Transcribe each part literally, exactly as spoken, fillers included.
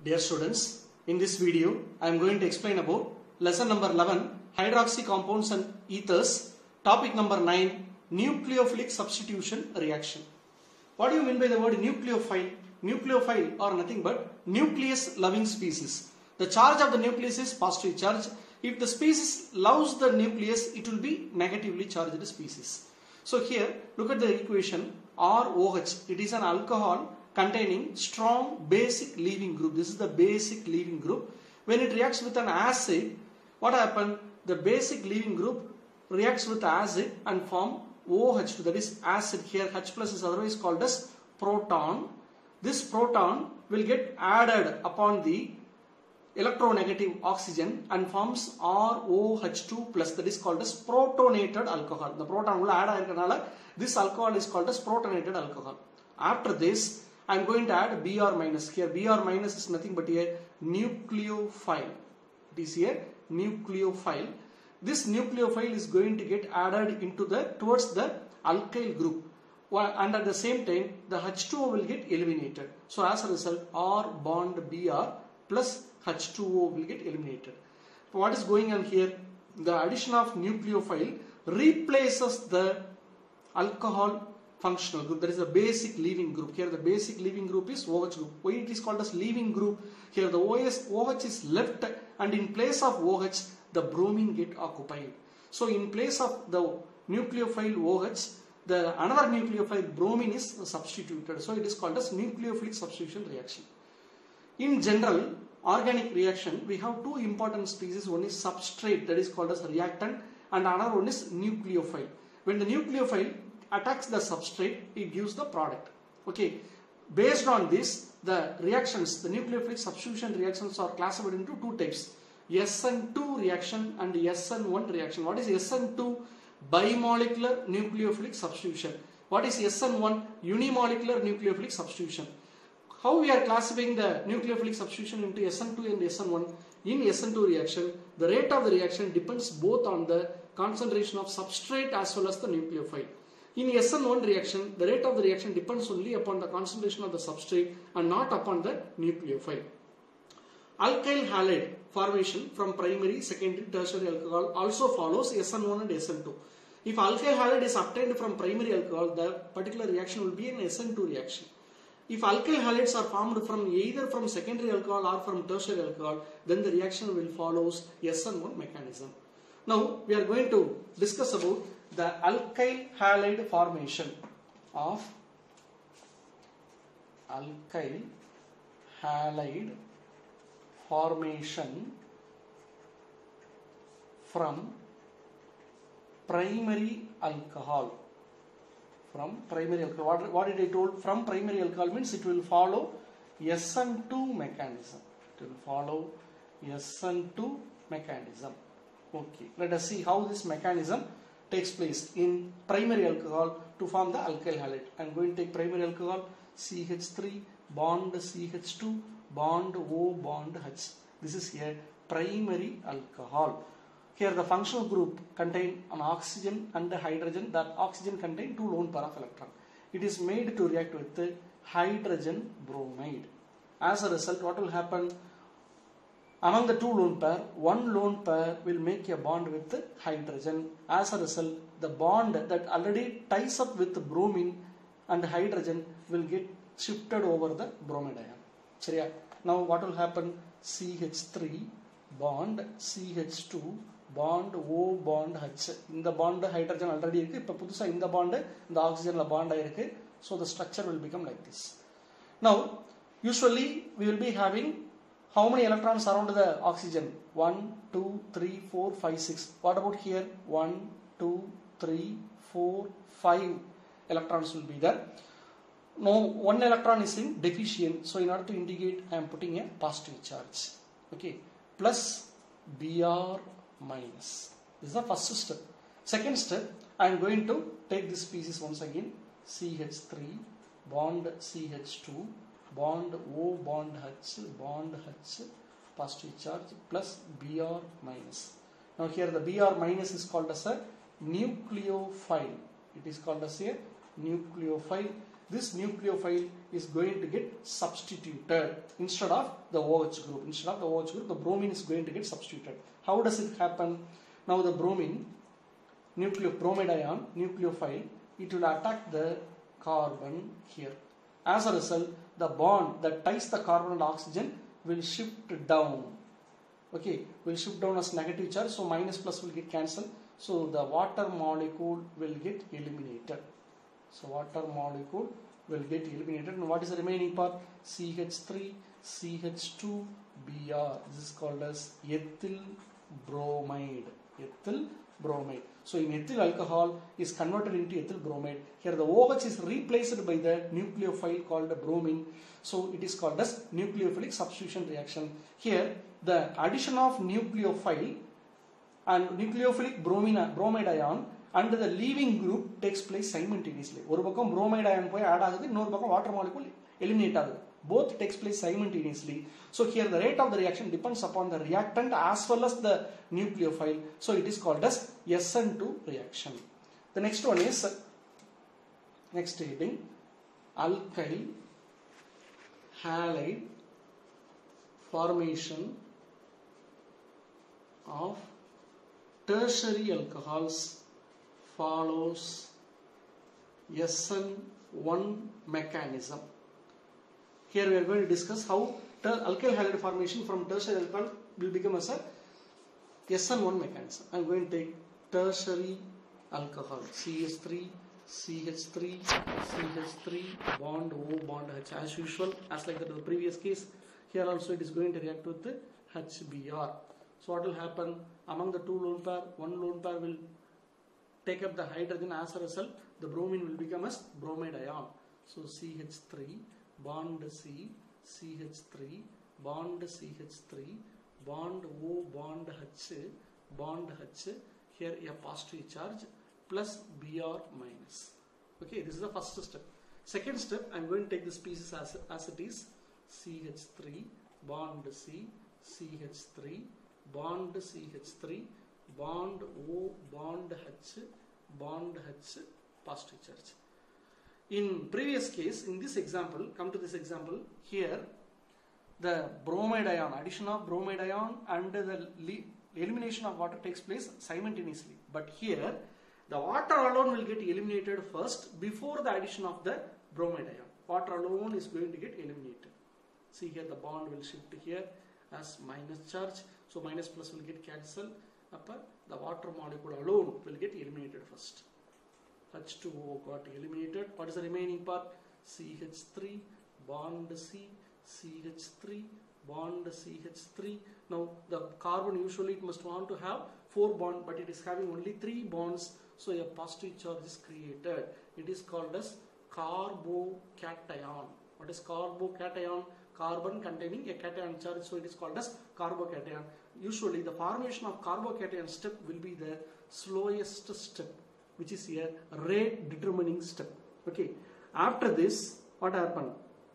Dear students, in this video I am going to explain about lesson number eleven, hydroxy compounds and ethers, topic number nine, nucleophilic substitution reaction. What do you mean by the word nucleophile? Nucleophile are nothing but nucleus loving species. The charge of the nucleus is positive charge. If the species loves the nucleus, it will be negatively charged species. So here look at the equation R O H. It is an alcohol containing strong basic leaving group. This is the basic leaving group. When it reacts with an acid, what happens? The basic leaving group reacts with acid and form O H two, that is acid. Here H plus is otherwise called as proton. This proton will get added upon the electronegative oxygen and forms R O H two plus, that is called as protonated alcohol. The proton will add aayirukanaala this alcohol is called as protonated alcohol. After this I am going to add Br minus. Here Br minus is nothing but a nucleophile. It is a nucleophile. This nucleophile is going to get added into the towards the alkyl group, and at the same time the H two O will get eliminated. So as a result R bond Br plus H two O will get eliminated. So what is going on here? The addition of nucleophile replaces the alcohol functional group. That is the basic leaving group. Here the basic leaving group is O H group. Why it is called as leaving group? Here the O H is left, and in place of O H the bromine get occupied. So in place of the nucleophile O H, the another nucleophile bromine is substituted. So it is called as nucleophilic substitution reaction. In general organic reaction, we have two important species. One is substrate, that is called as reactant, and another one is nucleophile. When the nucleophile attacks the substrate, it gives the product. Okay. Based on this, the reactions, the nucleophilic substitution reactions are classified into two types: S N two reaction and S N one reaction. What is S N two? Bimolecular nucleophilic substitution. What is S N one? Unimolecular nucleophilic substitution. How we are classifying the nucleophilic substitution into S N two and S N one? In S N two reaction, the rate of the reaction depends both on the concentration of substrate as well as the nucleophile. In S N one reaction, the rate of the reaction depends only upon the concentration of the substrate and not upon the nucleophile. Alkyl halide formation from primary, secondary, tertiary alcohol also follows S N one and S N two. If alkyl halide is obtained from primary alcohol, the particular reaction will be an S N two reaction. If alkyl halides are formed from either from secondary alcohol or from tertiary alcohol, then the reaction will follow S N one mechanism. Now we are going to discuss about the alkyl halide formation of alkyl halide formation from primary alcohol. From primary alcohol. What, what did I told? From primary alcohol means it will follow S N two mechanism. It will follow S N two mechanism. Okay. Let us see how this mechanism takes place in primary alcohol to form the alkyl halide. I am going to take primary alcohol, C H three bond C H two bond O bond H. This is a primary alcohol. Here the functional group contain an oxygen and a hydrogen. That oxygen contain two lone pair of electron. It is made to react with the hydrogen bromide. As a result, what will happen? Among the two lone pair, one lone pair will make a bond with the hydrogen. As a result, the bond that already ties up with the bromine and hydrogen will get shifted over the bromide ion. So now what will happen? C H three bond C H two bond O bond H. In the bond hydrogen already irukku, ipo pudusa in the bond the oxygen la bond irukku. So the structure will become like this. Now usually we will be having how many electrons around the oxygen? one, two, three, four, five, six. What about here? one, two, three, four, five electrons will be there. No, one electron is in deficient. So in order to indicate, I am putting a positive charge. Okay. Plus Br minus. This is the first step. Second step, I am going to take this species once again. C H three bond C H two bond O bond H bond H positive charge plus Br minus. Now here the Br minus is called as a nucleophile. It is called as a nucleophile. this nucleophile is going to get substituted instead of the OH group. Instead of the OH group, the bromine is going to get substituted. How does it happen? Now the bromine, nucleo bromide ion, nucleophile, it will attack the carbon here. As a result, the bond that ties the carbon and oxygen will shift down. Okay, will shift down as negative charge, so minus plus will get cancelled. So the water molecule will get eliminated. So water molecule will get eliminated, and what is the remaining part? C H three, C H two, B R. This is called as ethyl bromide. Ethyl bromide. So in ethyl alcohol is converted into ethyl bromide. Here the OH is replaced by the nucleophile called bromine. So it is called as nucleophilic substitution reaction. Here the addition of nucleophile and nucleophilic bromine, bromide ion and the leaving group takes place simultaneously. ஒரு பக்கம் bromide ion போய் add ஆகுது, இன்னொரு பக்கம் water molecule eliminate ஆகுது. Both takes place simultaneously. So here the rate of the reaction depends upon the reactant as well as the nucleophile. So it is called as S N two reaction. The next one is, next heading, alkyl halide formation of tertiary alcohols follows S N one mechanism. Here we are going to discuss how alkyl halide formation from tertiary alcohol will become as a S N one mechanism. I am going to take tertiary alcohol, C H three, C H three, C H three, bond O, bond H, as usual, as like that in the previous case. Here also it is going to react with the H B R. So what will happen? Among the two lone pair, one lone pair will take up the hydrogen. As a result, the bromine will become as bromide ion. So C H three, bond C, C H three, bond C H three, bond O, bond H, bond H, here a positive charge plus B R minus. Okay, this is the first step. Second step, I am going to take this species as, as it is, C H three, bond C, C H three, bond C H three, bond O, bond H, bond H, positive charge. In previous case, in this example, come to this example, here the bromide ion, addition of bromide ion and the elimination of water takes place simultaneously. But here, the water alone will get eliminated first before the addition of the bromide ion. Water alone is going to get eliminated. See here the bond will shift here as minus charge. So minus plus will get cancelled. The water molecule alone will get eliminated first. H two O got eliminated. What is the remaining part? C H three, bond C, C H three, bond C H three. Now the carbon usually it must want to have four bonds, but it is having only three bonds. So a positive charge is created. It is called as carbocation. What is carbocation? Carbon containing a cation charge, so it is called as carbocation. Usually the formation of carbocation step will be the slowest step, which is a rate determining step. Okay, after this what happened?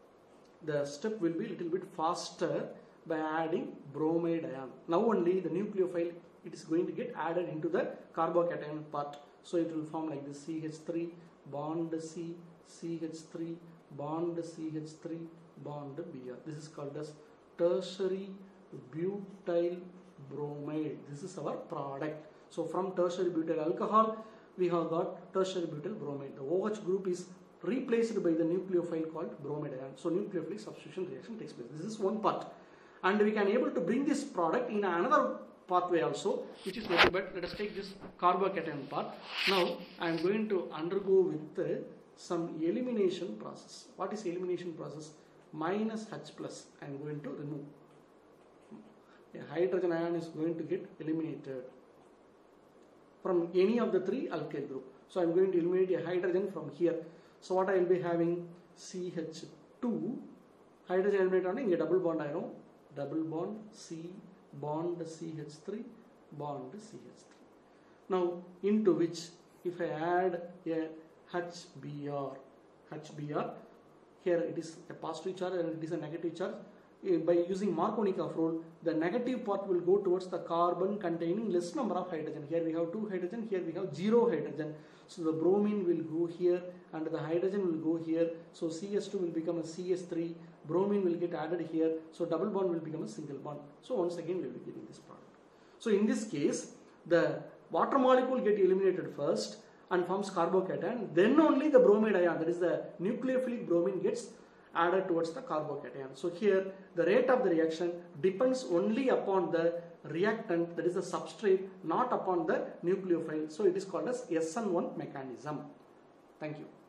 The step will be a little bit faster by adding bromide ion. Now only the nucleophile it is going to get added into the carbocation part. So it will form like this: C H three, bond C, C H three, bond C H three, bond B R. This is called as tertiary butyl bromide. This is our product. So from tertiary butyl alcohol we have got tertiary butyl bromide. The OH group is replaced by the nucleophile called bromide ion. So nucleophilic substitution reaction takes place. This is one part, and we can able to bring this product in another pathway also, which is nothing but let us take this carbocation part. Now I am going to undergo with uh, some elimination process. What is elimination process? Minus H plus I am going to remove. A hydrogen ion is going to get eliminated from any of the three alkyl group. So I am going to eliminate a hydrogen from here. So what I will be having? C H two, hydrogen eliminated on a double bond iron, double bond C, bond C H three, bond C H three. Now into which if I add a H B R, H B R, here it is a positive charge and it is a negative charge. uh, by using Markovnikov rule, the negative part will go towards the carbon containing less number of hydrogen. Here we have two hydrogen, here we have zero hydrogen. So the bromine will go here and the hydrogen will go here. So C H two will become a C H three, bromine will get added here. So double bond will become a single bond. So once again we will be getting this product. So in this case, the water molecule get eliminated first and forms carbocation. Then only the bromide ion, that is the nucleophilic bromine, gets added towards the carbocation. So here the rate of the reaction depends only upon the reactant, that is the substrate, not upon the nucleophile. So it is called as S N one mechanism. Thank you.